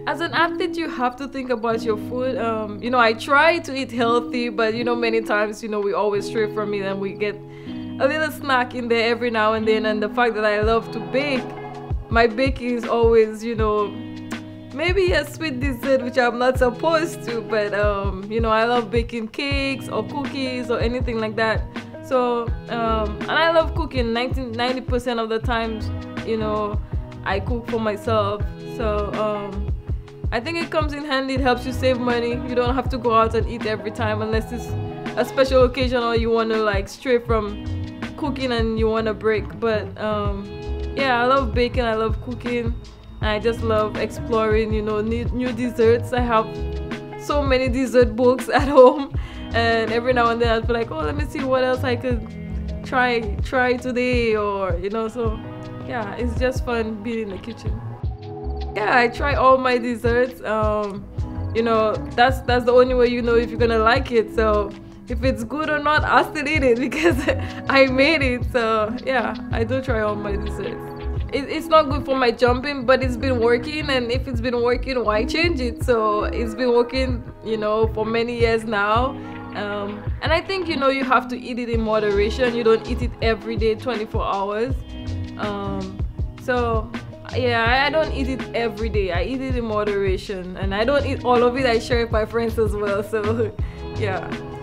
As an athlete, you have to think about your food. You know, I try to eat healthy, but you know, many times, you know, we always stray from it and we get a little snack in there every now and then. And the fact that I love to bake, my baking is always, you know, maybe a sweet dessert, which I'm not supposed to, but you know, I love baking cakes or cookies or anything like that. So, and I love cooking. 90% of the times, you know, I cook for myself. So, I think it comes in handy. It helps you save money. You don't have to go out and eat every time unless it's a special occasion or you want to like stray from cooking and you want to break. But yeah, I love baking. I love cooking. I just love exploring, you know, new desserts. I have so many dessert books at home, and every now and then I'll be like, oh, let me see what else I could try today, or you know. So yeah, it's just fun being in the kitchen. Yeah, I try all my desserts. You know, that's the only way you know if you're gonna like it. So if it's good or not, I'll still eat it because I made it. So yeah, I do try all my desserts. It's not good for my jumping, but it's been working, and if it's been working, why change it? So it's been working, you know, for many years now. And I think, you know, you have to eat it in moderation. You don't eat it every day 24 hours. So yeah, I don't eat it every day. I eat it in moderation, and I don't eat all of it. I share it with my friends as well. So yeah.